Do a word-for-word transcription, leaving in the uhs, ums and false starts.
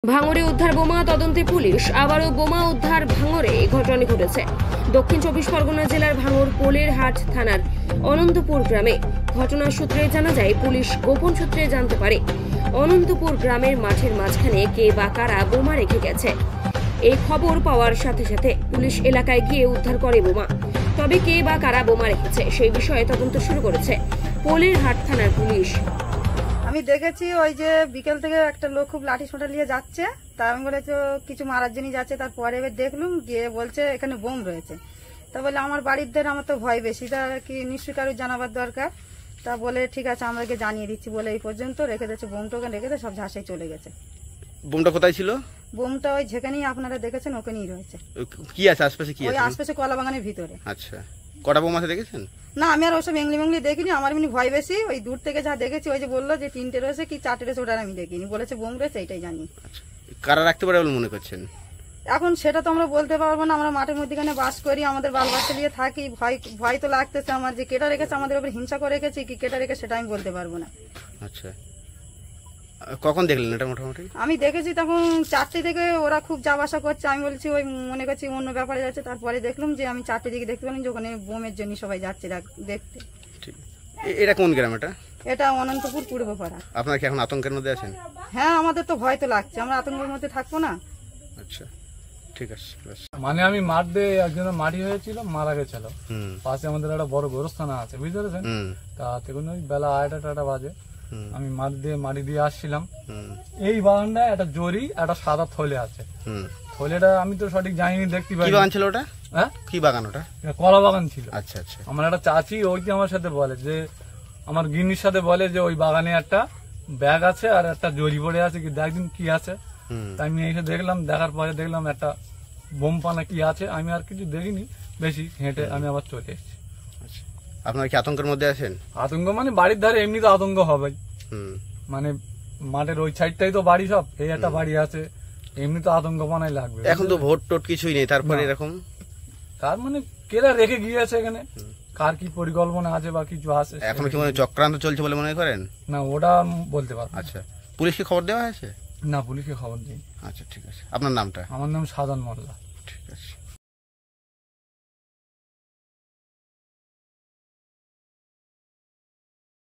ভাঙড়ে উদ্ধার বোমা, তদন্তে পুলিশ। আবারও বোমা উদ্ধার ভাঙড়ে ঘটনা ঘটেছে দক্ষিণ চব্বিশ পরগনা জেলার ভাঙড় কোলেরহাট থানার অনন্তপুর গ্রামে। ঘটনার সূত্রে জানা যায়, পুলিশ গোপন সূত্রে জানতে পারে অনন্তপুর গ্রামের মাঠের মাঝখানে কে বা কারা বোমা রেখে গেছে। এই খবর পাওয়ার সাথে সাথে পুলিশ এলাকায় গিয়ে উদ্ধার করে বোমা। তবে কে বা কারা বোমা রেখেছে সেই বিষয়ে তদন্ত শুরু করেছে কোলেরহাট থানার পুলিশ। আমি দেখেছি ওই যে বিকেল থেকে একটা লোক খুব লাঠি সোঁটা নিয়ে যাচ্ছে, তা আমি বলে তো কিছু মারার জন্য যাচ্ছে। তারপরে এবার দেখলুম গিয়ে বলছে এখানে বোম রয়েছে। তা বলে আমার বাড়ির দের আমার তো ভয় বেশি, তা কি নিশ্চয়ই কারো জানাবার দরকার। তা বলে ঠিক আছে আমাকে জানিয়ে দিচ্ছি বলে এই পর্যন্ত রেখে দিচ্ছে। বোমটা ওখানে রেখে দিয়ে সব ঝাঁসে চলে গেছে। বোমটা কোথায় ছিল? বোমটা ওই যেখানেই আপনারা দেখেছেন ওখানেই রয়েছে। কি আছে আশপাশে? কি আছে? ওই আশপাশে কলা বাগানের ভিতরে। আচ্ছা, কটা বোম আছে দেখেছেন? না, আমি আর ওসব এংলি মেংলি দেখিনি, আমার এমনি ভয় বেশি। ওই দূর থেকে যা দেখেছি, ওই যে বললো যে তিনটে রয়েছে কি চারটে রয়েছে, ওটা আমি দেখিনি। বলেছে বোম রয়েছে, এটাই জানি। আচ্ছা, কারা রাখতে পারে বলে মনে করছেন? এখন সেটা তো আমরা বলতে পারবো না, আমরা মাঠের মধ্যেখানে বাস করি, আমাদের বাল বাচ্চা নিয়ে থাকি। ভয় ভয় তো লাগতেছে আমার, যে কেটা রেখেছে আমাদের উপর হিংসা করে রেখেছে কি কেটা রেখে সেটা আমি বলতে পারবো না। আচ্ছা, কখন দেখলেন এটা? মোটামুটি আমি দেখেছি তখন চারটে থেকে ওরা খুব যাওয়া আসা করছে। আমি বলছি ওই মনে করছি অন্য ব্যাপারে যাচ্ছে। তারপরে দেখলাম যে আমি চারটে দিকে দেখতে পেলাম যে ওখানে বোমের জন্য সবাই যাচ্ছে দেখতে। ঠিক, এটা কোন গ্রাম? এটা এটা অনন্তপুর পূর্বপাড়া। আপনারা কি এখন আতঙ্কের মধ্যে আছেন? হ্যাঁ, আমাদের তো ভয় তো লাগছে, আমরা আতঙ্কের মধ্যে থাকবো না। আচ্ছা, ঠিক আছে। মানে আমি মাঠ দিয়ে একজনের মাটি হয়েছিল, মারা গেছিল। পাশে আমাদের একটা বড় গোরস্থানা আছে, বুঝতে পেরেছেন? তা তখন ওই বেলা আড়াইটা টাটা বাজে, আমি মাঠ দিয়ে মাটি দিয়ে আসছিলাম। এই বাগানটা একটা জরি একটা সাদা থলে আছে। থলেটা আমি তো সঠিক জানিনি, দেখতে পাই। কি বাগান ছিল ওটা? হ্যাঁ, কি বাগান ওটা? কলা বাগান ছিল। আচ্ছা আচ্ছা। আমার একটা চাচি ওই আমার সাথে বলে যে, আমার গিন্নির সাথে বলে যে ওই বাগানে একটা ব্যাগ আছে আর একটা জরি পড়ে আছে, কি দেখদিন কি আছে। তাই আমি এসে দেখলাম, দেখার পরে দেখলাম একটা বোম পানা কি আছে। আমি আর কিছু দেখিনি বেশি, হেঁটে আমি আবার চলে এসেছি। আপনারা কি আতঙ্কের মধ্যে আছেন? আতঙ্ক মানে বাড়ির ধারে এমনি তো আতঙ্ক হবেই, মানে মাঠের ওই সাইডটাই তো বাড়ি, সব এই একটা বাড়ি আছে, এমনি তো আতঙ্ক পানাই লাগবে। এখন তো ভোট টোট কিছুই নেই, তারপরে এরকম তার মানে কেরা রেখে গিয়েছে এখানে, কার কি পরিকল্পনা আছে বা কিছু আছে। এখন কি মনে চক্রান্ত চলছে বলে মনে করেন? না, ওটা বলতে পারবো। আচ্ছা, পুলিশকে খবর দেওয়া হয়েছে? না, পুলিশকে খবর দিই। আচ্ছা, ঠিক আছে। আপনার নামটা? আমার নাম সাধন মোল্লা। ঠিক আছে।